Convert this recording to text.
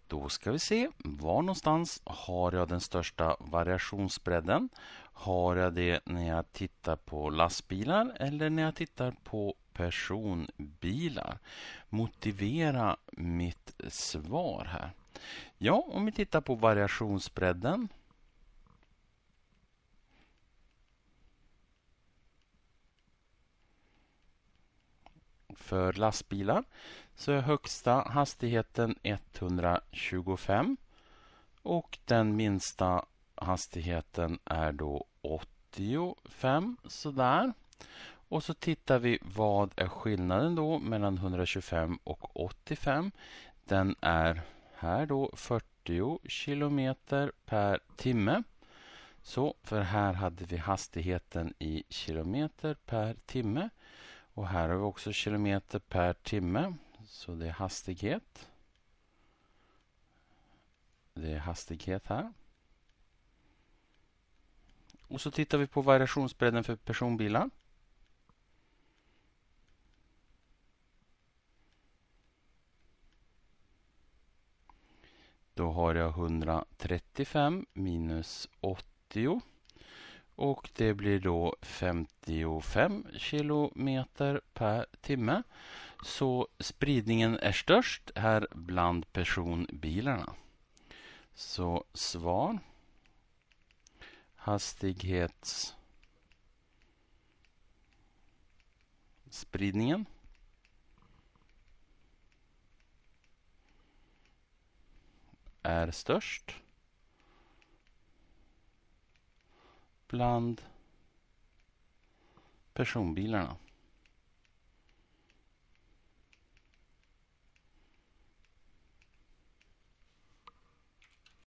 Då ska vi se, var någonstans har jag den största variationsbredden? Har jag det när jag tittar på lastbilar eller när jag tittar på personbilar? Motivera mitt svar här. Ja, om vi tittar på variationsbredden. För lastbilar så är högsta hastigheten 125 och den minsta hastigheten är då 85 sådär. Och så tittar vi vad är skillnaden då mellan 125 och 85. Den är här då 40 kilometer per timme. Så för här hade vi hastigheten i kilometer per timme. Och här har vi också kilometer per timme. Så det är hastighet. Det är hastighet här. Och så tittar vi på variationsbredden för personbilar. Då har jag 135 minus 80. Och det blir då 55 kilometer per timme. Så spridningen är störst här bland personbilarna. Så svar. Hastighetsspridningen är störst bland personbilarna.